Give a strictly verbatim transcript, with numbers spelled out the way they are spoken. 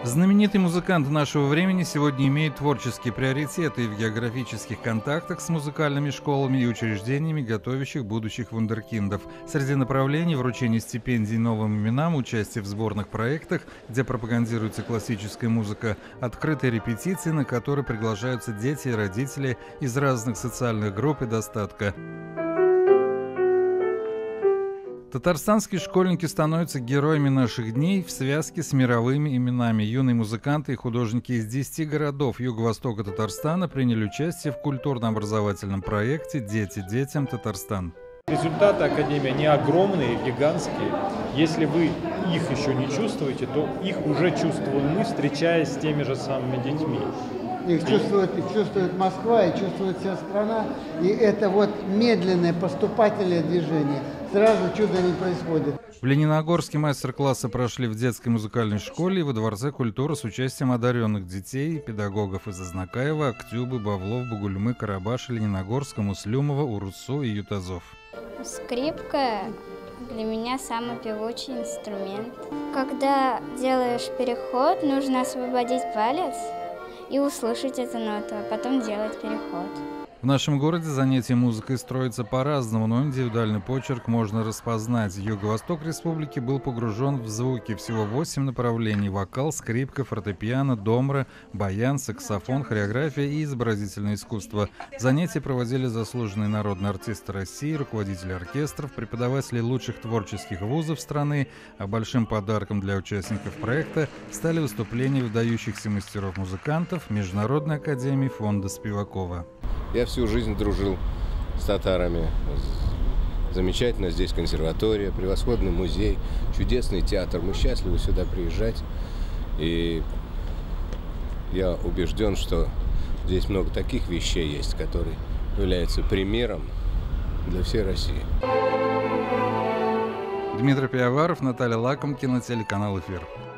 Знаменитый музыкант нашего времени сегодня имеет творческие приоритеты в географических контактах с музыкальными школами и учреждениями, готовящих будущих вундеркиндов. Среди направлений — вручение стипендий новым именам, участие в сборных проектах, где пропагандируется классическая музыка, открытые репетиции, на которые приглашаются дети и родители из разных социальных групп и достатка. Татарстанские школьники становятся героями наших дней в связке с мировыми именами. Юные музыканты и художники из десяти городов юго-востока Татарстана приняли участие в культурно-образовательном проекте «Дети детям Татарстан». Результаты Академии, они огромные, гигантские. Если вы их еще не чувствуете, то их уже чувствуем мы, встречаясь с теми же самыми детьми. Их чувствует, их чувствует Москва, и чувствует вся страна. И это вот медленное поступательное движение. Сразу чудо не происходит. В Лениногорске мастер-классы прошли в детской музыкальной школе и во Дворце культуры с участием одаренных детей и педагогов из Азнакаева, Актюбы, Бавлов, Бугульмы, Карабаша, Лениногорска, Муслюмова, Урусу и Ютазов. Скрипка для меня самый певучий инструмент. Когда делаешь переход, нужно освободить палец и услышать эту ноту, а потом делать переход. В нашем городе занятия музыкой строятся по-разному, но индивидуальный почерк можно распознать. Юго-восток республики был погружен в звуки. Всего восемь направлений: вокал, скрипка, фортепиано, домра, баян, саксофон, хореография и изобразительное искусство. Занятия проводили заслуженные народные артисты России, руководители оркестров, преподаватели лучших творческих вузов страны, а большим подарком для участников проекта стали выступления выдающихся мастеров-музыкантов Международной академии фонда Спивакова. Я всю жизнь дружил с татарами. Замечательно здесь консерватория, превосходный музей, чудесный театр. Мы счастливы сюда приезжать. И я убежден, что здесь много таких вещей есть, которые являются примером для всей России. Дмитрий Пиаваров, Наталья Лакомкина, телеканал «Эфир».